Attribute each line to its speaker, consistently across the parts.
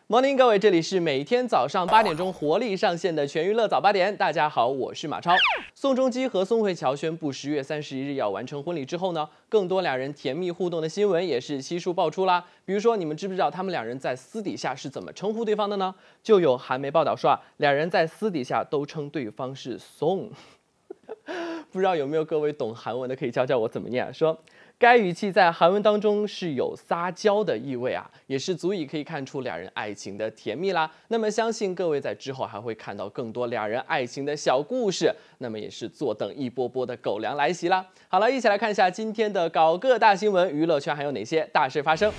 Speaker 1: Morning， 各位，这里是每天早上8点钟活力上线的全娱乐早8点。大家好，我是马超。宋仲基和宋慧乔宣布10月31日要完成婚礼之后呢，更多俩人甜蜜互动的新闻也是悉数爆出啦。比如说，你们知不知道他们两人在私底下是怎么称呼对方的呢？就有韩媒报道说俩人在私底下都称对方是宋。不知道有没有各位懂韩文的可以教教我怎么念啊？说。该语气在韩文当中是有撒娇的意味啊，也是足以可以看出俩人爱情的甜蜜啦。那么相信各位在之后还会看到更多俩人爱情的小故事，那么也是坐等一波波的狗粮来袭啦。好了，一起来看一下今天的搞个大新闻，娱乐圈还有哪些大事发生。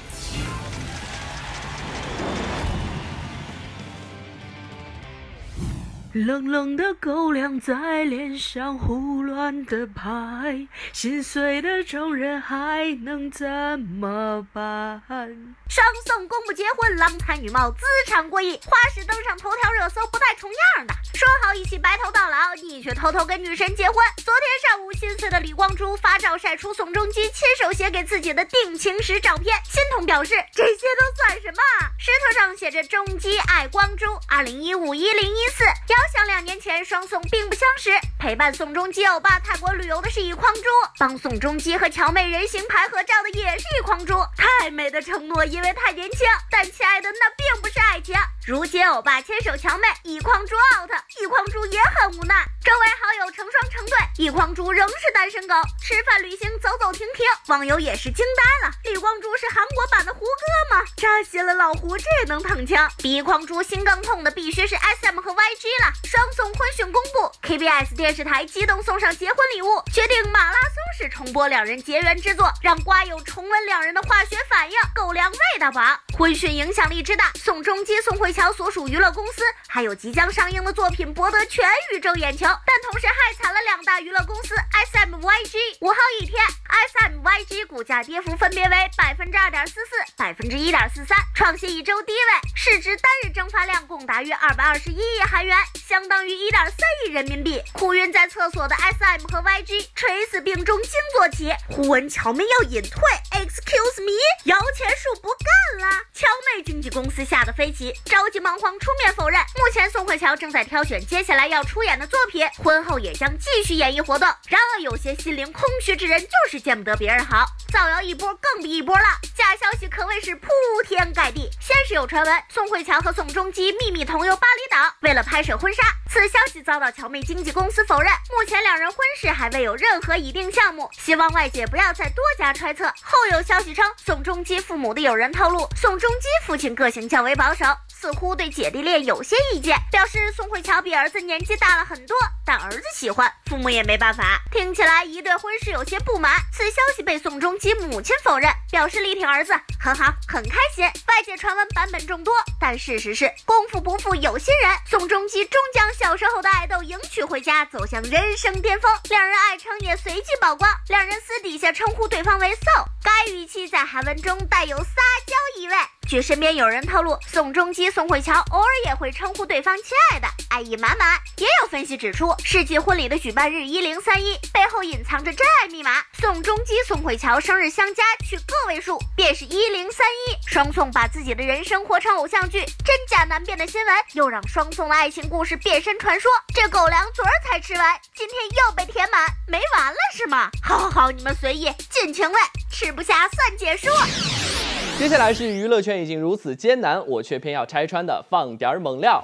Speaker 2: 冷冷的狗粮在脸上胡乱的拍，心碎的众人还能怎么办？
Speaker 3: 双宋公布结婚，郎才女貌，资产过亿，花式登上头条热搜，不带重样的。说好一起白头到老，你却偷偷跟女神结婚。昨天上午，心碎的李光洙发照晒出宋仲基亲手写给自己的定情时照片，心痛表示这些都算什么？石头上写着仲基爱光洙，2015-1014。想2年前双宋并不相识，陪伴宋仲基欧巴泰国旅游的是一匡洙，帮宋仲基和乔妹人形拍合照的也是一匡洙。太美的承诺，因为太年轻，但亲爱的，那并不是爱情。如今欧巴牵手乔妹，一匡洙 out， 一匡洙也很无奈。周围好友成双成对，一匡洙仍是单身狗，吃饭旅行走走停停，网友也是惊呆了。李光洙是韩国版的胡歌吗？扎心了老胡，这能躺枪。比匡洙心更痛的必须是 SM 和 YG 了。双宋婚讯公布 ，KBS 电视台激动送上结婚礼物，决定马拉松式重播两人结缘之作，让瓜友重温两人的化学反应，狗粮喂到饱。婚讯影响力之大，宋仲基、宋慧乔所属娱乐公司还有即将上映的作品博得全宇宙眼球，但同时害惨了2大娱乐公司 SM、YG。5号一天 ，SM、YG 股价跌幅分别为2.44%、1.43%，创下一周低位，市值单日蒸发量共达约221亿韩元，相当于1.3亿人民币。哭晕在厕所的 SM 和 YG 垂死病中惊坐起，忽闻乔妹要隐退 ，Excuse me， 摇钱树不干啦！乔妹经纪公司吓得飞起，着急忙慌出面否认。目前宋慧乔正在挑选接下来要出演的作品，婚后也将继续演艺活动。然而有些心灵空虚之人就是见不得别人好，造谣一波更比一波了，假消息可谓是铺天盖地。先是有传闻宋慧乔和宋仲基秘密同游巴厘岛，为了拍摄婚纱，此消息遭到乔妹经纪公司否认。目前两人婚事还未有任何已定项目，希望外界不要再多加揣测。后有消息称，宋仲基父母的友人透露，宋仲基父亲个性较为保守，似乎对姐弟恋有些意见，表示宋慧乔比儿子年纪大了很多，但儿子喜欢，父母也没办法。听起来一对婚事有些不满，此消息被宋仲基母亲否认，表示力挺儿子，很好，很开心。外界传闻版本众多，但事实是功夫不负有心人，宋仲基终将小时候的爱豆迎娶回家，走向人生巅峰。两人爱称也随即曝光，两人私底下称呼对方为宋，该语气在韩文中带有撒娇意味。据身边有人透露，宋仲基、宋慧乔偶尔也会称呼对方亲爱的，爱意满满。也有分析指出，世纪婚礼的举办日1031背后隐藏着真爱密码。宋仲基、宋慧乔生日相加取个位数，便是1031。双宋把自己的人生活成偶像剧，真假难辨的新闻又让双宋的爱情故事变身传说。这狗粮昨儿才吃完，今天又被填满，没完了是吗？好，你们随意，尽情喂，吃不下算结束。
Speaker 1: 接下来是娱乐圈已经如此艰难，我却偏要拆穿的放点猛料。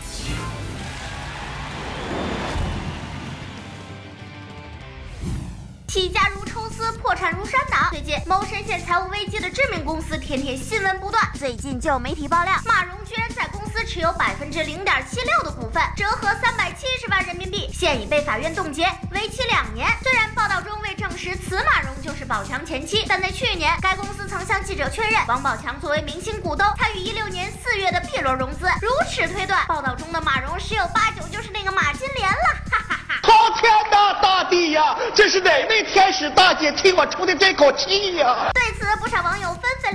Speaker 3: 起家如抽丝，破产如山倒。最近某深陷财务危机的知名公司天天新闻不断。最近就有媒体爆料，马蓉居然在公司持有0.76%的股份，折合370万人民币，现已被法院冻结，为期2年。虽然报道中未证实此马蓉就是宝强前妻，但在去年，该公司曾向记者确认，王宝强作为明星股东，参与16年4月的 B 轮融资。如此推断，报道中的马蓉10有8九就是那个马金莲了，哈哈哈！
Speaker 4: 苍天呐，大地呀，这是哪位天使大姐替我出的这口气呀？
Speaker 3: 对此，不少网友纷纷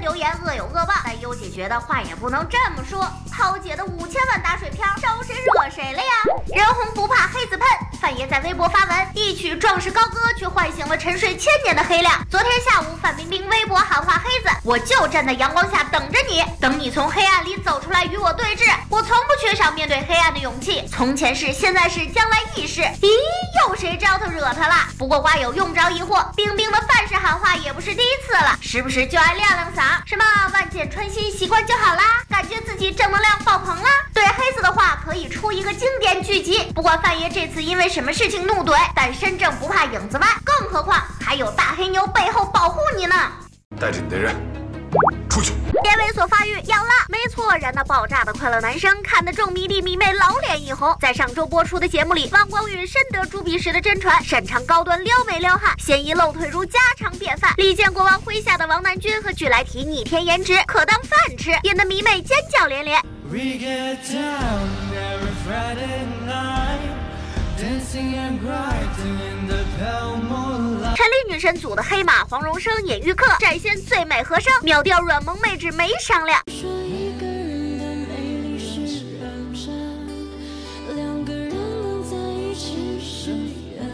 Speaker 3: 留言恶有恶报，但优姐觉得话也不能这么说。涛姐的5000万打水漂，招谁惹谁了呀？人红不怕黑子喷，范爷在微博发文，一曲壮士高歌，却唤醒了沉睡1000年的黑亮。昨天下午，范冰冰微博喊话黑子，我就站在阳光下等着你，等你从黑暗里走出来与我对峙。我从不缺少面对黑暗的勇气，从前是，现在是，将来亦是。咦，又谁招他惹他了？不过瓜友用着疑惑，冰冰的范式喊话也不是第一次了，时不时就爱亮亮嗓，什么万箭穿心习惯就好啦，感觉自己正能量爆棚啦。对黑子的话可以出一个经典剧集。不过范爷这次因为什么事情怒怼，但身正不怕影子歪，更何况还有大黑牛背后保护你呢。
Speaker 5: 带着你的人出去。
Speaker 3: 别猥琐发育，养了。没错，燃到爆炸的快乐男生看得众迷弟迷妹老脸一红。在上周播出的节目里，汪光允深得朱碧石的真传，擅长高端撩妹撩汉，鲜衣露腿如家常便饭。利剑国王麾下的王南军和巨来提逆天颜值，可当饭吃，引得迷妹尖叫连连。
Speaker 6: We get down every Friday night, dancing and grinding in the pale moonlight.
Speaker 3: 陈丽女神组的黑马黄荣生演玉客，展现最美和声，秒掉软萌妹纸没商量。
Speaker 7: 说一个人的美丽是认真，两个人能在一起是缘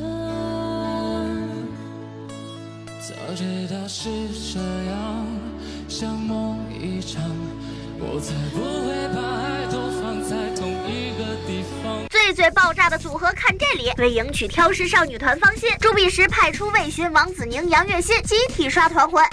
Speaker 7: 分。
Speaker 6: 早知道是这样，像梦一场，我才不会把爱都放在同一个地方。
Speaker 3: 最爆炸的组合看这里，为迎娶挑食少女团芳心，朱碧石派出魏巡、王子宁、杨栎鑫集体刷团魂。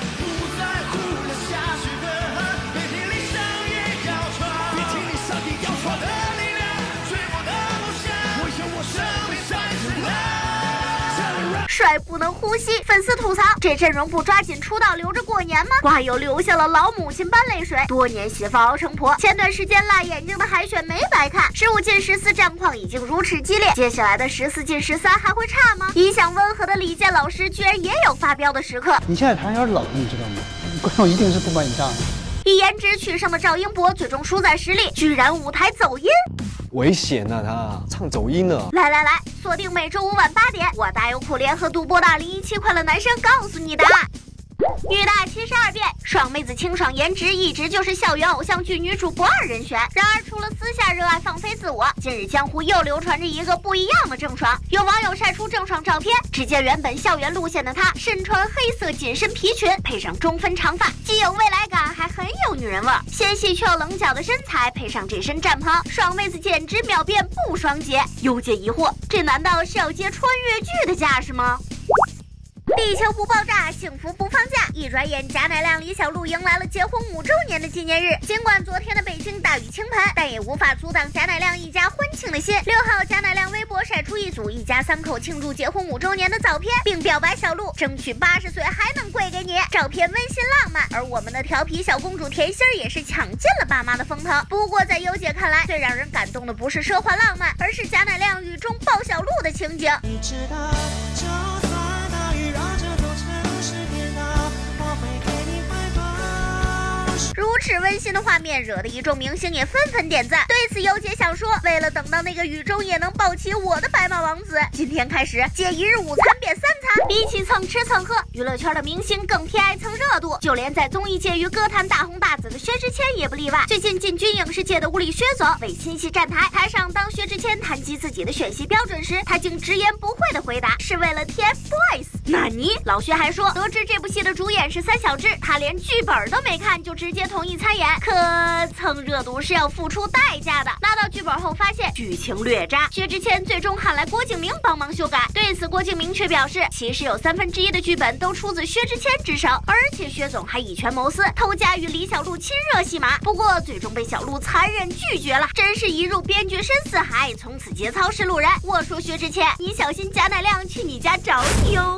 Speaker 3: 帅不能呼吸，粉丝吐槽这阵容不抓紧出道留着过年吗？瓜友流下了老母亲般泪水，多年媳妇熬成婆。前段时间辣眼睛的海选没白看，15进14战况已经如此激烈，接下来的14进13还会差吗？一向温和的李健老师居然也有发飙的时刻。
Speaker 8: 你现在台有点冷，你知道吗？观众一定是不管你账的。
Speaker 3: 以颜值取胜的赵英博最终输在实力，居然舞台走音。
Speaker 9: 危险啊！他唱走音了。
Speaker 3: 来，锁定每周5晚8点，我大优酷联合独播的2017快乐男生告诉你答案。女大72变，爽妹子清爽颜值一直就是校园偶像剧女主不二人选。然而除了私下热爱放飞自我，近日江湖又流传着一个不一样的郑爽。有网友晒出郑爽照片，只见原本校园路线的她身穿黑色紧身皮裙，配上中分长发，既有未来感，还很有女人味。纤细却又棱角的身材，配上这身战袍，爽妹子简直秒变不双节。优姐疑惑，这难道是要接穿越剧的架势吗？地球不爆炸，幸福不放假。一转眼，贾乃亮、李小璐迎来了结婚5周年的纪念日。尽管昨天的北京大雨倾盆，但也无法阻挡贾乃亮一家欢庆的心。6号，贾乃亮微博晒出一组一家3口庆祝结婚5周年的照片，并表白小璐争取80岁还能跪给你。照片温馨浪漫，而我们的调皮小公主甜心儿也是抢尽了爸妈的风头。不过在优姐看来，最让人感动的不是奢华浪漫，而是贾乃亮雨中抱小璐的情景。
Speaker 6: 你知道，就算大雨让这座城市变大，我会给你怀抱。
Speaker 3: 如此温馨的画面，惹得一众明星也纷纷点赞。对此，优姐想说，为了等到那个雨中也能抱起我的白马王子，今天开始借1日午餐变3餐。比起蹭吃蹭喝，娱乐圈的明星更偏爱蹭热度，就连在综艺界与歌坛大红大紫的薛之谦也不例外。最近进军影视界的物理薛总为新戏站台，台上当薛之谦谈及自己的选戏标准时，他竟直言不讳的回答是为了 TFBOYS。那你老薛还说，得知这部戏的主演是3小只，他连剧本都没看就直接同意参演，可蹭热度是要付出代价的。拿到剧本后发现剧情略渣，薛之谦最终喊来郭敬明帮忙修改。对此，郭敬明却表示，其实有1/3的剧本都出自薛之谦之手，而且薛总还以权谋私，偷加与李小璐亲热戏码。不过最终被小璐残忍拒绝了，真是一入编剧深似海，从此节操是路人。我说薛之谦，你小心贾乃亮去你家找你哟。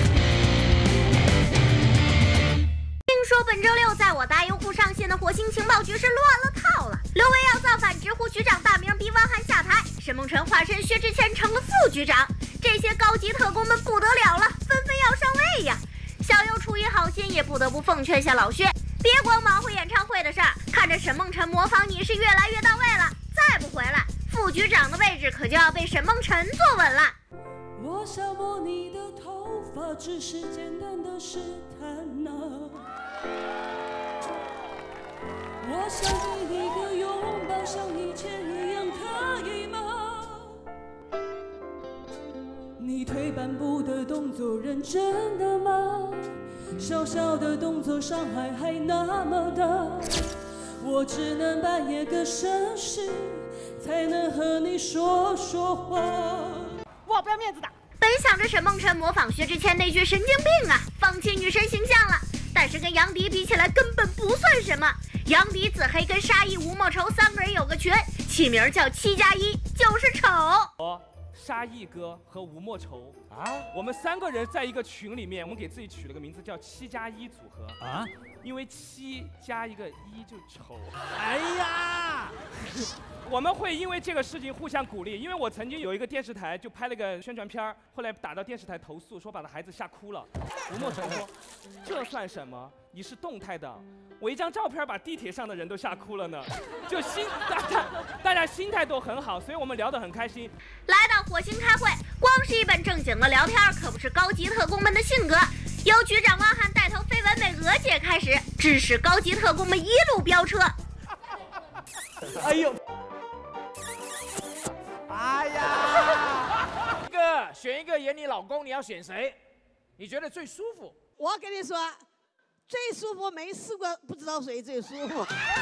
Speaker 3: 听说本周6在我大优酷上线的火星情报局是乱了套了，刘维要造反，直呼局长大名逼汪涵下台，沈梦辰化身薛之谦成了副局长，这些高级特工们不得了了，纷纷要上位呀。小优出于好心，也不得不奉劝下老薛，别光忙活演唱会的事儿，看着沈梦辰模仿你是越来越到位了，再不回来，副局长的位置可就要被沈梦辰坐稳了。
Speaker 7: 我想摸你的头发，只是简单的试探啊。 我想给你个拥抱，像以前一样，可以吗？你退半步的动作认真的吗？小小的动作伤害还那么大，我只能扮演个绅士，才能和你说话。
Speaker 3: 我不要面子的。本想着沈梦辰模仿薛之谦那句神经病啊，放弃女神形象了，但是跟杨迪比起来根本不算什么。杨迪、子黑跟沙溢、吴莫愁三个人有个群，起名叫7+1，就是丑。
Speaker 10: 沙溢哥和吴莫愁啊，我们3个人在一个群里面，我们给自己取了个名字叫7+1组合啊，因为7加一个1就丑。哎呀，我们会因为这个事情互相鼓励，因为我曾经有一个电视台就拍了个宣传片，后来打到电视台投诉，说把他孩子吓哭了。吴莫愁说，这算什么？你是动态的。我一张照片把地铁上的人都吓哭了呢，就大家心态都很好，所以我们聊得很开心。
Speaker 3: 来到火星开会，光是一本正经的聊天，可不是高级特工们的性格。由局长汪涵带头绯闻美娥姐开始，致使高级特工们一路飙车。
Speaker 10: 哎呦，
Speaker 11: 哎呀，选一个演你老公，你要选谁？你觉得最舒服？
Speaker 12: 我跟你说。最舒服没试过，不知道谁最舒服。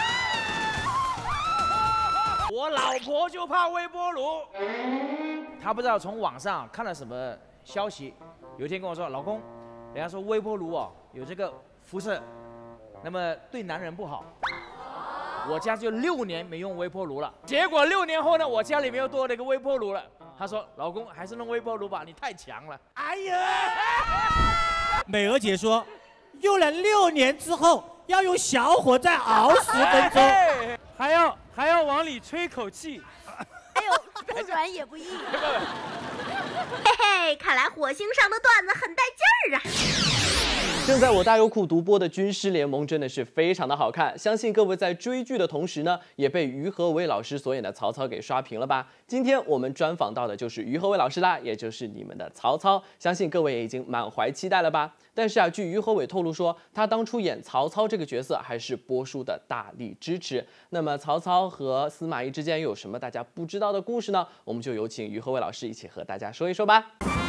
Speaker 11: 我老婆就怕微波炉，她不知道从网上看了什么消息，有一天跟我说，老公，人家说微波炉哦有这个辐射，那么对男人不好。我家就6年没用微波炉了，结果6年后呢，我家里面又多了一个微波炉了。她说，老公还是弄微波炉吧，你太强了。哎呀，
Speaker 13: 美娥姐说。用了6年之后，要用小火再熬10分钟，
Speaker 10: 还要往里吹口气。
Speaker 3: 哎呦，不软也不硬。嘿嘿，看来火星上的段子很带劲儿啊！
Speaker 1: 正在我大优酷独播的《军师联盟》真的是非常的好看，相信各位在追剧的同时呢，也被于和伟老师所演的曹操给刷屏了吧？今天我们专访到的就是于和伟老师啦，也就是你们的曹操，相信各位也已经满怀期待了吧？但是啊，据于和伟透露说，他当初演曹操这个角色还是波叔的大力支持。那么曹操和司马懿之间又有什么大家不知道的故事呢？我们就有请于和伟老师一起和大家说一说吧。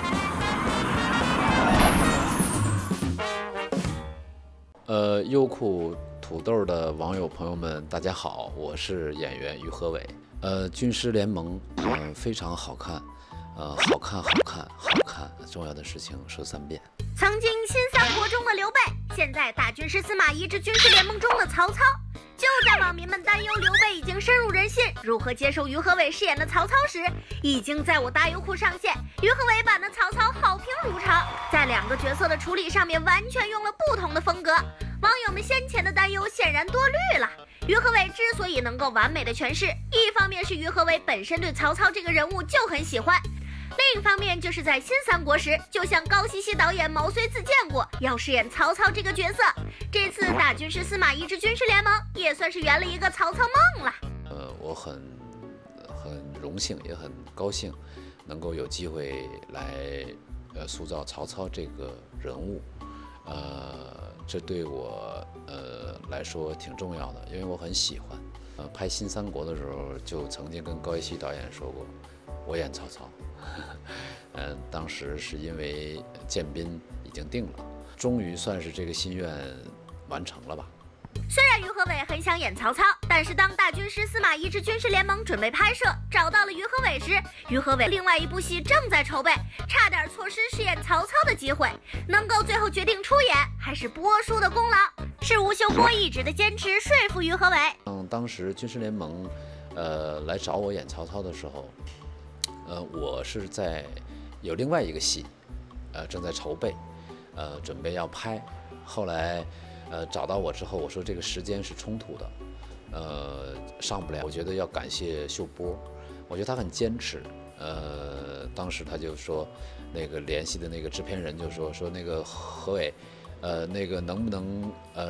Speaker 14: 优酷土豆的网友朋友们，大家好，我是演员于和伟。军师联盟，非常好看，好看，重要的事情说3遍。
Speaker 3: 曾经新三国中的刘备，现在大军师司马懿之军师联盟中的曹操。就在网民们担忧刘备已经深入人心，如何接受于和伟饰演的曹操时，已经在我大优酷上线于和伟版的曹操，好评如潮，在2个角色的处理上面完全用了不同的风格。网友们先前的担忧显然多虑了。于和伟之所以能够完美的诠释，一方面是于和伟本身对曹操这个人物就很喜欢，另一方面就是在新三国时就向高希希导演毛遂自荐过要饰演曹操这个角色，这次大军师司马懿之军师联盟也算是圆了一个曹操梦了。
Speaker 14: 我很荣幸，也很高兴能够有机会来塑造曹操这个人物，这对我来说挺重要的，因为我很喜欢。拍新三国的时候就曾经跟高希希导演说过，我演曹操。当时是因为建斌已经定了，终于算是这个心愿完成了吧。
Speaker 3: 虽然于和伟很想演曹操，但是当大军师司马懿之军师联盟准备拍摄，找到了于和伟时，于和伟另外一部戏正在筹备，差点错失饰演曹操的机会。能够最后决定出演，还是波叔的功劳，是吴秀波一直的坚持说服于和伟。
Speaker 14: 当时军师联盟来找我演曹操的时候，我是在有另外一个戏，正在筹备，准备要拍。后来找到我之后，我说这个时间是冲突的，上不了。我觉得要感谢秀波，我觉得他很坚持。当时他就说，那个联系的那个制片人就说那个何伟，那个能不能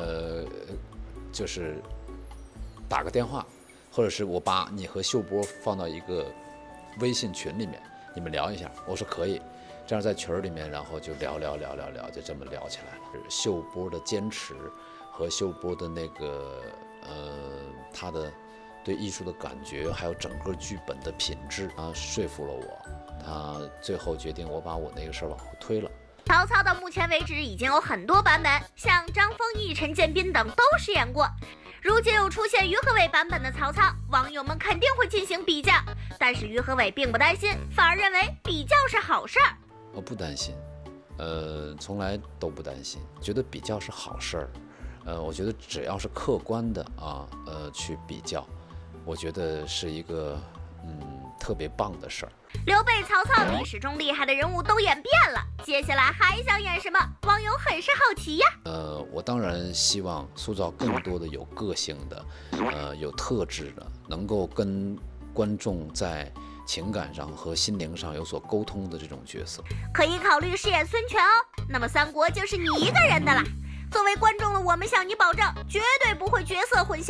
Speaker 14: 就是打个电话，或者是我把你和秀波放到一个微信群里面，你们聊一下。我说可以，这样在群里面，然后就聊，就这么聊起来了。秀波的坚持和秀波的那个他的对艺术的感觉，还有整个剧本的品质，他说服了我，他最后决定我把我那个事儿往后推了。
Speaker 3: 曹操到目前为止已经有很多版本，像张丰毅、陈建斌等都饰演过。如今又出现于和伟版本的曹操，网友们肯定会进行比较，但是于和伟并不担心，反而认为比较是好事儿。
Speaker 14: 我不担心，从来都不担心，觉得比较是好事儿。我觉得只要是客观的去比较，我觉得是一个特别棒的事儿。
Speaker 3: 刘备、曹操历史中厉害的人物都演遍了，接下来还想演什么？网友很是好奇呀。
Speaker 14: 我当然希望塑造更多的有个性的，有特质的，能够跟观众在情感上和心灵上有所沟通的这种角色。
Speaker 3: 可以考虑饰演孙权哦，那么三国就是你一个人的啦。作为观众的我们向你保证，绝对不会角色混淆。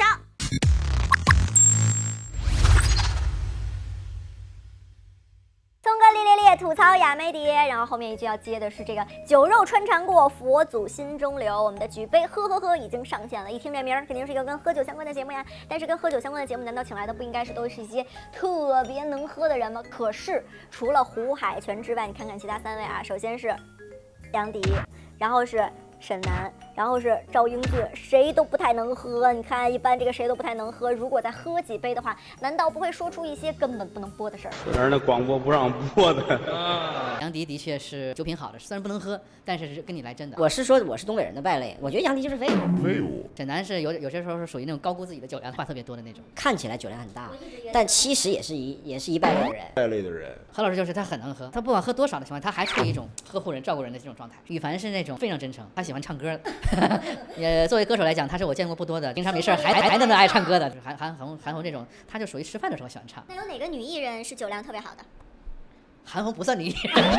Speaker 15: 聪哥咧咧咧吐槽亚梅蝶，然后后面一句要接的是这个酒肉穿肠过，佛祖心中留。我们的举杯呵呵呵已经上线了，一听这名儿肯定是一个跟喝酒相关的节目呀。但是跟喝酒相关的节目，难道请来的不应该都是一些特别能喝的人吗？可是除了胡海泉之外，你看看其他3位啊，首先是杨迪，然后是沈楠，然后是赵英俊，谁都不太能喝。你看，一般这个谁都不太能喝，如果再喝几杯的话，难道不会说出一些根本不能播的事儿？
Speaker 16: 这人那广播不让播的。
Speaker 17: 杨迪的确是酒品好的，虽然不能喝，但是跟你来真的。
Speaker 18: 我是说我是东北人的败类，我觉得杨迪就是废物。
Speaker 16: 废物。
Speaker 17: 沈楠是有些时候是属于那种高估自己的酒量，话特别多的那种，
Speaker 18: 看起来酒量很大，但其实也是一败类的人。
Speaker 16: 败类的人。
Speaker 17: 何老师就是他很能喝，他不管喝多少的情况，他还处于一种呵护人、照顾人的这种状态。羽凡是那种非常真诚，他喜欢唱歌的。也作为歌手来讲，他是我见过不多的，平常没事还那么爱唱歌的。韩红这种，他就属于吃饭的时候喜欢唱。
Speaker 15: 那有哪个女艺人是酒量特别好的？
Speaker 17: 韩红不算女艺人。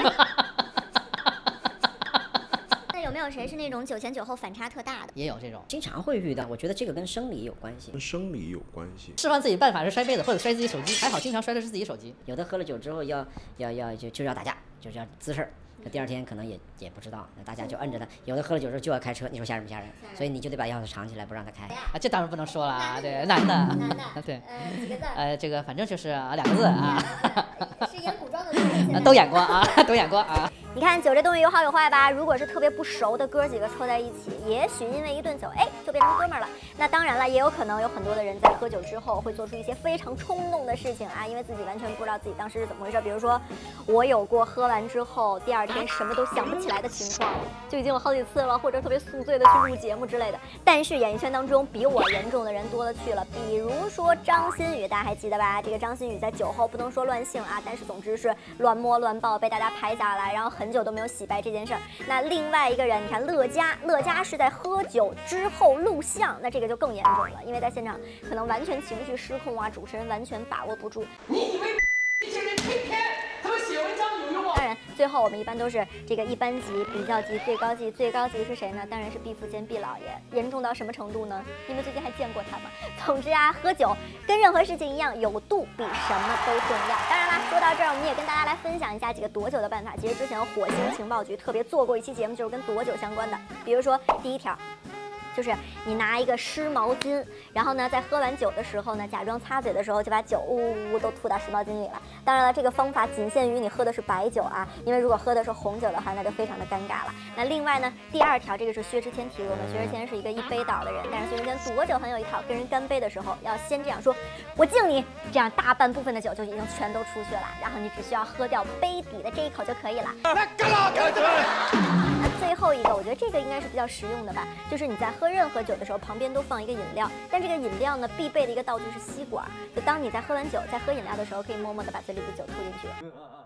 Speaker 15: 那有没有谁是那种酒前酒后反差特大的？
Speaker 17: 也有这种，
Speaker 18: 经常会遇到。我觉得这个跟生理有关系。
Speaker 16: 跟生理有关系。
Speaker 17: 释放自己的办法是摔杯子或者摔自己手机，还好经常摔的是自己手机。
Speaker 18: 有的喝了酒之后就要打架，就要滋事儿。第二天可能也不知道，那大家就摁着他。有的喝了酒之后就要开车，你说吓人不吓人？所以你就得把钥匙藏起来，不让他开。
Speaker 17: 啊，这当然不能说了，对，男的，对，
Speaker 15: 几个字？
Speaker 17: 这个反正就是2个字啊。
Speaker 15: 是演古装的
Speaker 17: 都演过啊，都演过啊。
Speaker 15: 你看酒这东西有好有坏吧？如果是特别不熟的哥几个凑在一起，也许因为一顿酒，就变成哥们儿了。那当然了，也有可能有很多的人在喝酒之后会做出一些非常冲动的事情啊，因为自己完全不知道自己当时是怎么回事。比如说，我有过喝完之后第二天什么都想不起来的情况，就已经有好几次了，或者特别宿醉的去录节目之类的。但是演艺圈当中比我严重的人多了去了，比如说张馨予，大家还记得吧？这个张馨予在酒后不能说乱性啊，但是总之是乱摸乱抱，被大家拍下来，然后很久都没有洗白这件事儿。那另外一个人，你看乐嘉是在喝酒之后录像，那这个就更严重了，因为在现场可能完全情绪失控啊，主持人完全把握不住。
Speaker 4: 你以为这些人天天他们写文章有用啊？
Speaker 15: 当然，最后我们一般都是这个一般级、比较级、最高级。最高级是谁呢？当然是毕福剑毕老爷。严重到什么程度呢？你们最近还见过他吗？总之啊，喝酒跟任何事情一样，有度比什么都重要。当然啦，说到这儿，我们也跟大家来分享一下几个躲酒的办法。其实之前火星情报局特别做过一期节目，就是跟躲酒相关的。比如说第一条。就是你拿一个湿毛巾，然后呢，在喝完酒的时候呢，假装擦嘴的时候就把酒都吐到湿毛巾里了。当然了，这个方法仅限于你喝的是白酒啊，因为如果喝的是红酒的话，那就非常的尴尬了。那另外呢，第二条，这个是薛之谦提供的。薛之谦是一个一杯倒的人，但是薛之谦躲酒很有一套，跟人干杯的时候要先这样说：“我敬你。”这样大半部分的酒就已经全都出去了，然后你只需要喝掉杯底的这一口就可以了。那最后一个，我觉得这个应该是比较实用的吧，就是你在喝任何酒的时候，旁边都放一个饮料，但这个饮料呢，必备的一个道具是吸管。就当你在喝完酒，在喝饮料的时候，可以默默的把嘴里的酒吐进去。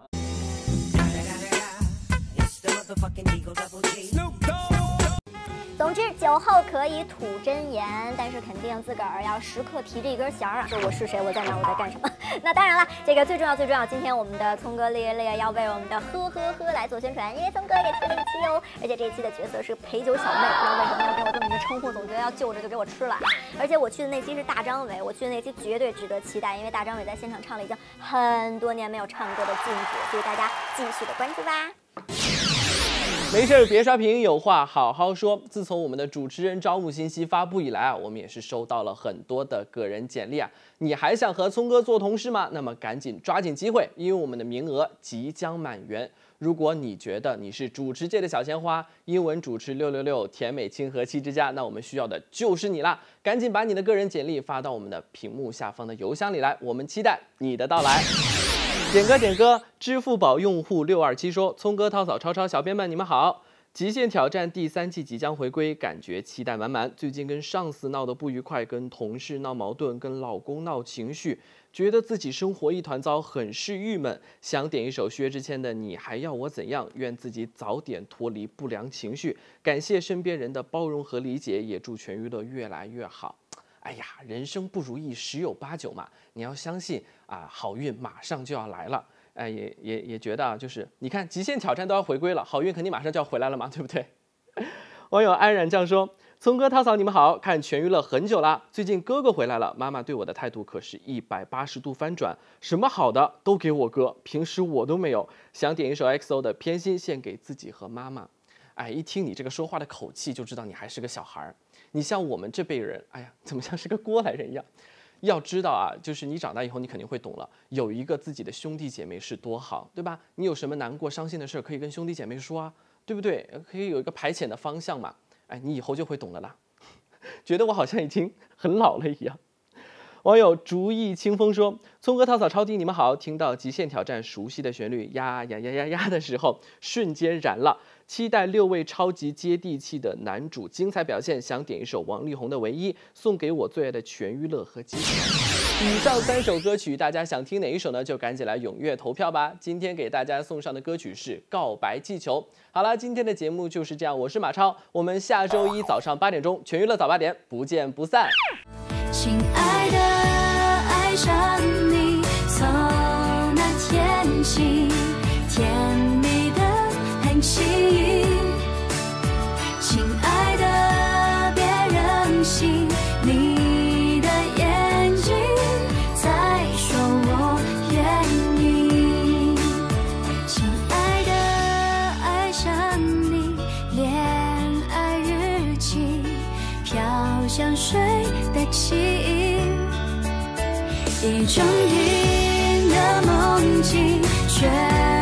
Speaker 15: 总之，酒后可以吐真言，但是肯定自个儿要时刻提着一根弦儿啊，说我是谁，我在哪，我在干什么。那当然了，这个最重要，今天我们的聪哥烈要为我们的呵呵呵来做宣传，因为聪哥也出了一期哦，而且这一期的角色是陪酒小妹，不知道为什么要给我这么一个称呼，总觉得要就着就给我吃了。而且我去的那期是大张伟，我去的那期绝对值得期待，因为大张伟在现场唱了已经很多年没有唱过的禁止，所以大家继续的关注吧。
Speaker 1: 没事别刷屏，有话好好说。自从我们的主持人招募信息发布以来啊，我们也是收到了很多的个人简历啊。你还想和聪哥做同事吗？那么赶紧抓紧机会，因为我们的名额即将满员。如果你觉得你是主持界的小鲜花，英文主持666，甜美亲和气之家，那我们需要的就是你啦！赶紧把你的个人简历发到我们的屏幕下方的邮箱里来，我们期待你的到来。点歌，支付宝用户627说：聪哥、涛嫂、超超，小编们你们好！极限挑战第3季即将回归，感觉期待满满。最近跟上司闹得不愉快，跟同事闹矛盾，跟老公闹情绪，觉得自己生活一团糟，很是郁闷。想点一首薛之谦的《你还要我怎样》，愿自己早点脱离不良情绪。感谢身边人的包容和理解，也祝全娱乐越来越好。哎呀，人生不如意十有八九嘛，你要相信啊，好运马上就要来了。也觉得啊，就是你看极限挑战都要回归了，好运肯定马上就要回来了嘛，对不对？网友安然酱说：聪哥、涛嫂你们好，看全娱乐很久啦，最近哥哥回来了，妈妈对我的态度可是180度翻转，什么好的都给我哥，平时我都没有。想点一首 XO 的《偏心》献给自己和妈妈。哎，一听你这个说话的口气就知道你还是个小孩儿。你像我们这辈人，哎呀，怎么像是个过来人一样？要知道啊，就是你长大以后，你肯定会懂了，有一个自己的兄弟姐妹是多好，对吧？你有什么难过、伤心的事，可以跟兄弟姐妹说啊，对不对？可以有一个排遣的方向嘛。哎，你以后就会懂了啦。觉得我好像已经很老了一样。网友竹意清风说：聪哥、涛嫂、超弟，你们好！听到极限挑战熟悉的旋律呀呀呀呀呀的时候，瞬间燃了。期待6位超级接地气的男主精彩表现，想点一首王力宏的《唯一》，送给我最爱的全娱乐和机场。以上3首歌曲，大家想听哪一首呢？就赶紧来踊跃投票吧！今天给大家送上的歌曲是《告白气球》。好了，今天的节目就是这样，我是马超，我们下周1早上8点钟，全娱乐早8点，不见不散。
Speaker 6: 亲爱的，爱上你，从那天起，甜蜜的很轻易。亲爱的，别任性，你的眼睛在说我愿意。亲爱的，爱上你，恋爱日记，飘香水的气，一种硬的梦境，却